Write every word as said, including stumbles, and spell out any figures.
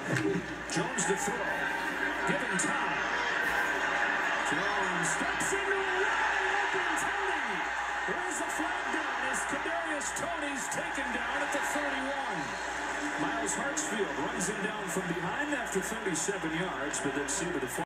Jones to throw. Given time. Jones steps into a wide open Toney. There's the flag down as Kadarius Toney's taken down at the thirty-one. Miles Hartsfield runs him down from behind after thirty-seven yards, but then see the